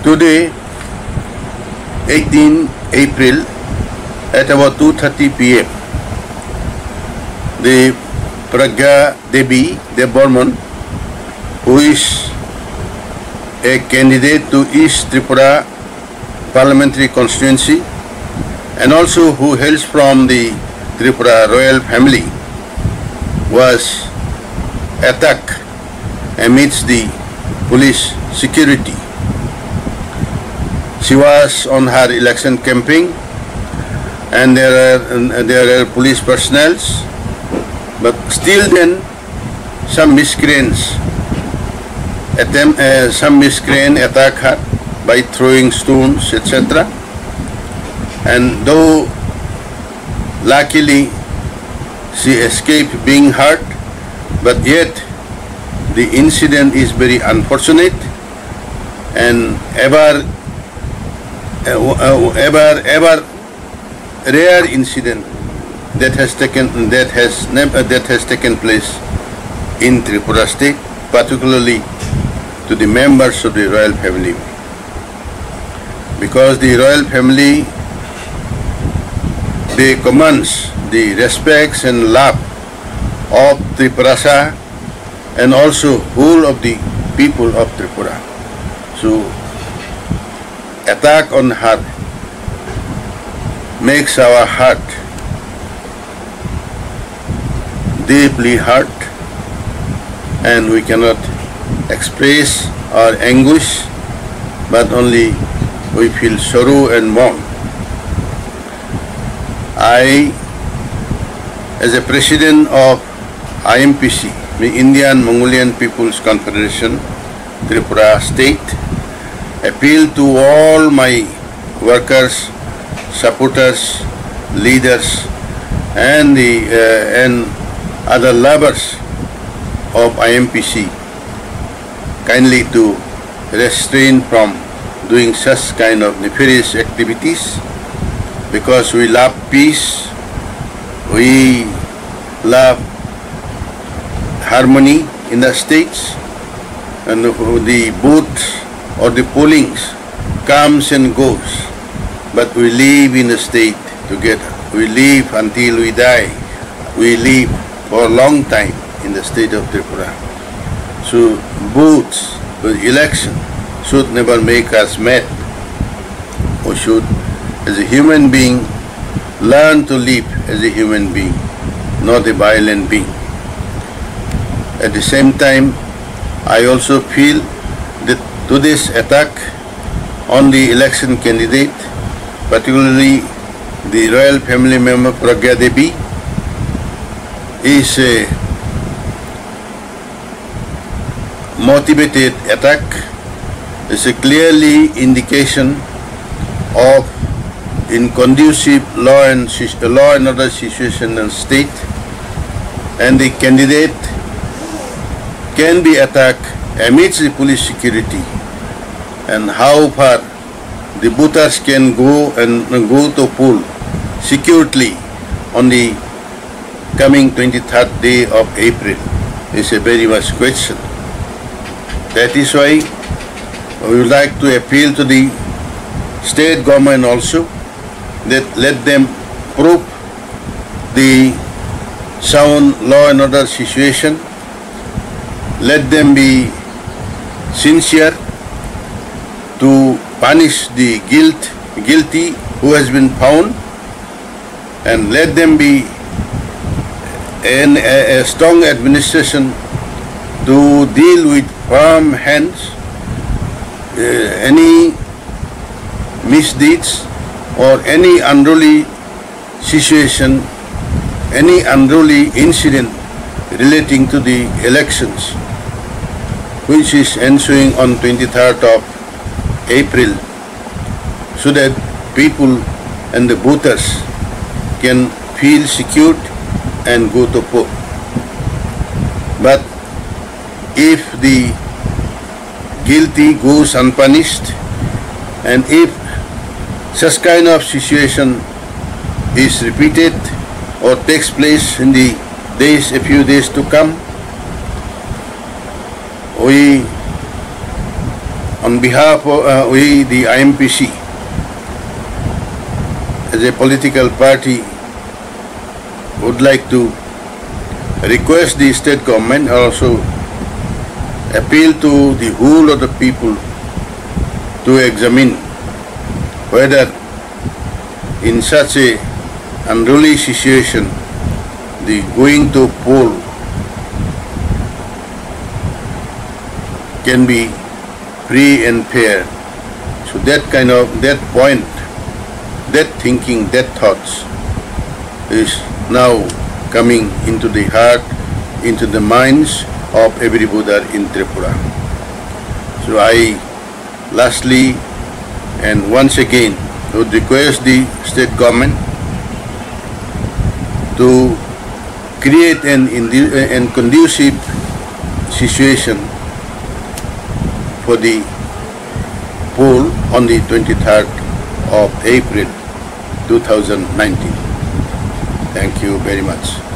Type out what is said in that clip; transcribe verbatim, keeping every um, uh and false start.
Today, eighteenth April, at about two thirty p m, the Pragya Devi Deborman, who is a candidate to East Tripura parliamentary constituency and also who hails from the Tripura royal family, was attacked amidst the police security. She was on her election campaign and there are, there are police personnel, but still then some miscreants attempt, uh, some miscreant attack her by throwing stones, et cetera. And though luckily she escaped being hurt, but yet the incident is very unfortunate and ever, uh, ever, ever rare incident that has taken that has never that has taken place in Tripura state, particularly to the members of the royal family, because the royal family, they commands the respects and love of Tripurasa and also whole of the people of Tripura. So attack on her makes our heart deeply hurt, and we cannot express our anguish, but only we feel sorrow and mourn. I, as a president of I M P C, the Indian Mongolian People's Confederation, Tripura State, appeal to all my workers, supporters, leaders, and the uh, and other lovers of I M P C, kindly to restrain from doing such kind of nefarious activities, because we love peace, we love harmony in the states, and the votes or the pollings comes and goes, but we live in the state together. We live until we die. We live for a long time in the state of Tripura. So votes, the election should never make us mad. We should, as a human being, learn to live as a human being, not a violent being. At the same time, I also feel that today's attack on the election candidate, particularly the royal family member Pragya Devi, is a motivated attack, is a clearly indication of inconducive law and law and order situation in state, and the candidate can be attacked amidst the police security, and how far the voters can go and go to poll securely on the coming twenty-third day of April is a very much question. That is why we would like to appeal to the state government also, that let them prove the sound law and order situation. Let them be sincere to punish the guilt, guilty who has been found, and let them be in a, a strong administration to deal with firm hands uh, any misdeeds or any unruly situation, any unruly incident relating to the elections, which is ensuing on twenty-third of April, so that people and the voters can feel secured and go to vote. But if the guilty goes unpunished, and if such kind of situation is repeated or takes place in the days, a few days to come, we on behalf of uh, we, the I M P C, as a political party, would like to request the state government, also appeal to the whole of the people to examine whether in such a unruly situation the going to poll can be free and fair. So that kind of, that point, that thinking, that thoughts is now coming into the heart, into the minds of every Buddha in Tripura. So I lastly and once again would request the state government to create an, an conducive situation for the poll on the twenty-third of April two thousand nineteen. Thank you very much.